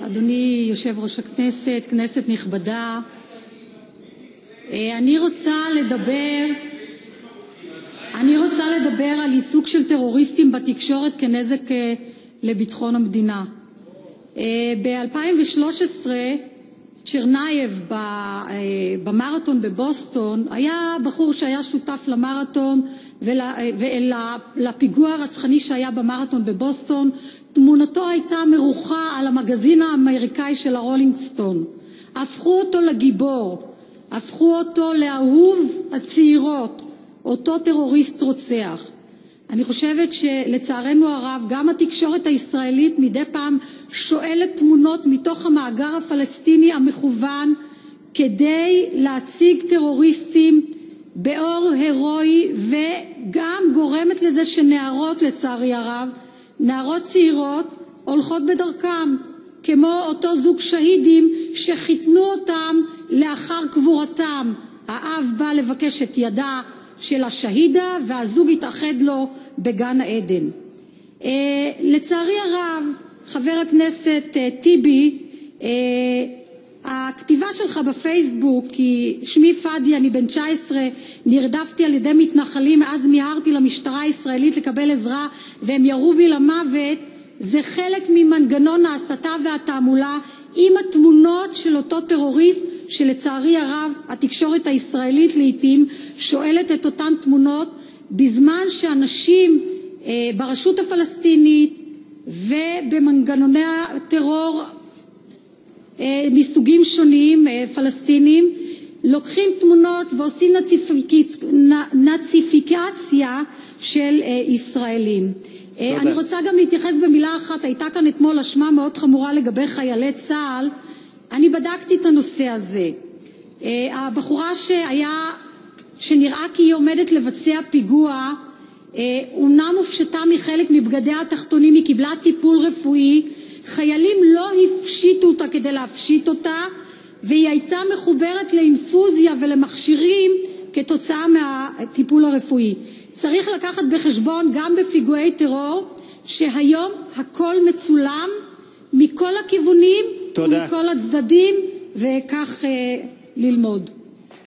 אדוני יושב ראש הכנסת, כנסת נכבדה, אני רוצה לדבר על ייצוג של טרוריסטים בתקשורת כנזק לביטחון המדינה. ב-2013 צ'רנייב במרתון בבוסטון היה בחור שהיה שותף למרתון ולפיגוע הרצחני שהיה במרתון בבוסטון. תמונתו הייתה מרוחה על המגזין האמריקאי של הרולינג סטון. הפכו אותו לגיבור, הפכו אותו לאהוב הצעירות, אותו טרוריסט רוצח. אני חושבת שלצערנו הרב גם התקשורת הישראלית מדי פעם שואלת תמונות מתוך המאגר הפלסטיני המכוון כדי להציג טרוריסטים באור הירואי, וגם גורמת לזה שנערות, לצערי הרב, נערות צעירות הולכות בדרכם, כמו אותו זוג שהידים שחיתנו אותם לאחר קבורתם. האב בא לבקש את ידה של השהידה והזוג התאחד לו בגן העדן. לצערי הרב, חבר הכנסת טיבי, הכתיבה שלך בפייסבוק, כי שמי פאדי, אני בן 19, נרדפתי על ידי מתנחלים, אז מיהרתי למשטרה הישראלית לקבל עזרה והם ירו בי למוות, זה חלק ממנגנון ההסתה והתעמולה עם התמונות של אותו טרוריסט, שלצערי הרב התקשורת הישראלית לעתים שואלת את אותן תמונות, בזמן שאנשים ברשות הפלסטינית ובמנגנוני הטרור מסוגים שונים פלסטינים לוקחים תמונות ועושים נאציפיקציה של ישראלים. אני רוצה גם להתייחס במילה אחת. הייתה כאן אתמול אשמה מאוד חמורה לגבי חיילי צה"ל. אני בדקתי את הנושא הזה. הבחורה שנראה כי היא עומדת לבצע פיגוע, אומנם הופשטה מחלק מבגדיה התחתונים, היא קיבלה טיפול רפואי, חיילים לא הפשיטו אותה כדי להפשיט אותה, והיא הייתה מחוברת לאינפוזיה ולמכשירים כתוצאה מהטיפול הרפואי. צריך לקחת בחשבון גם בפיגועי טרור שהיום הכל מצולם מכל הכיוונים ומכל הצדדים, וכך ללמוד.